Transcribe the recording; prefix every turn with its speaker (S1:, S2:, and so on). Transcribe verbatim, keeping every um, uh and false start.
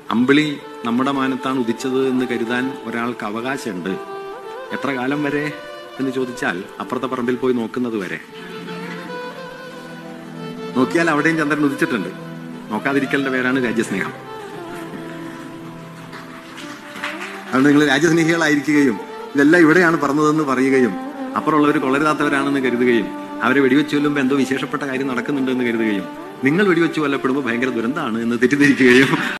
S1: അമ്പിളി നമ്മുടെ മാനത്താണ് ഉദിച്ചത് എന്ന് കരുതാൻ ഒരാൾക്ക് അവകാശമുണ്ട്. എത്ര കാലം വരെ എന്ന് ചോദിച്ചാൽ അപ്പുറത്തെ പറമ്പിൽ പോയി നോക്കുന്നത് വരെ. നോക്കിയാൽ അവിടെയും ചന്ദ്രൻ ഉദിച്ചിട്ടുണ്ട്. നോക്കാതിരിക്കലിന്റെ പേരാണ് രാജ്യസ്നേഹം. അതുകൊണ്ട് നിങ്ങൾ രാജ്യസ്നേഹികളായിരിക്കുകയും ഇതെല്ലാം ഇവിടെയാണ് പറഞ്ഞതെന്ന് പറയുകയും അപ്പുറമുള്ളവർ കൊള്ളരുതാത്തവരാണെന്ന് കരുതുകയും അവരെ വെടിവെച്ച് കൊല്ലുമ്പോൾ എന്തോ വിശേഷപ്പെട്ട കാര്യം നടക്കുന്നുണ്ട് എന്ന് കരുതുകയും നിങ്ങൾ വെടിവെച്ച് കൊല്ലപ്പെടുമ്പോൾ ഭയങ്കര ദുരന്തമാണ് എന്ന് തെറ്റിദ്ധരിക്കുകയും